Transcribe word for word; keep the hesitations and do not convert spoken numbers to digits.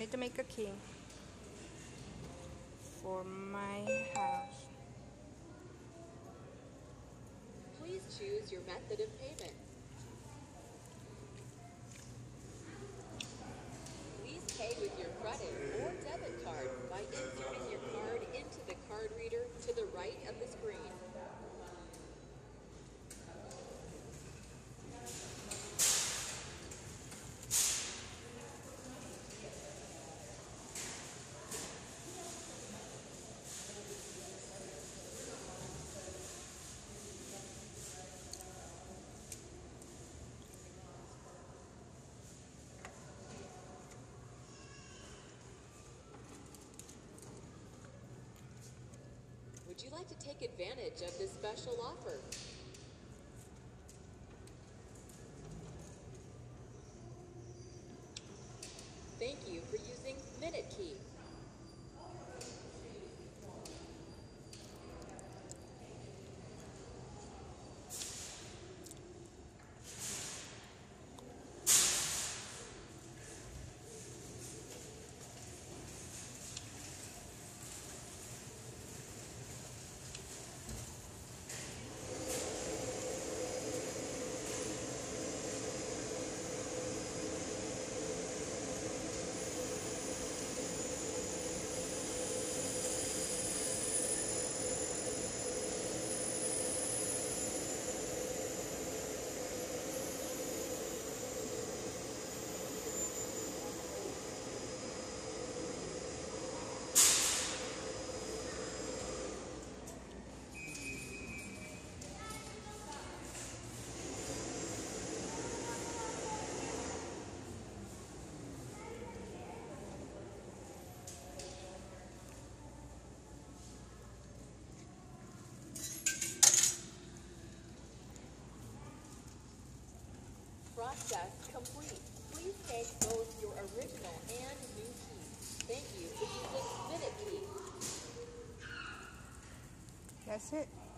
need to make a key for my house. Please choose your method of payment. Please pay with your credit or debit card by inserting your card into the card reader to the right of the screen. Would you like to take advantage of this special offer? Thank you for using Minute Key. Process complete. Please take both your original and new key. Thank you for using Minute Key. That's it.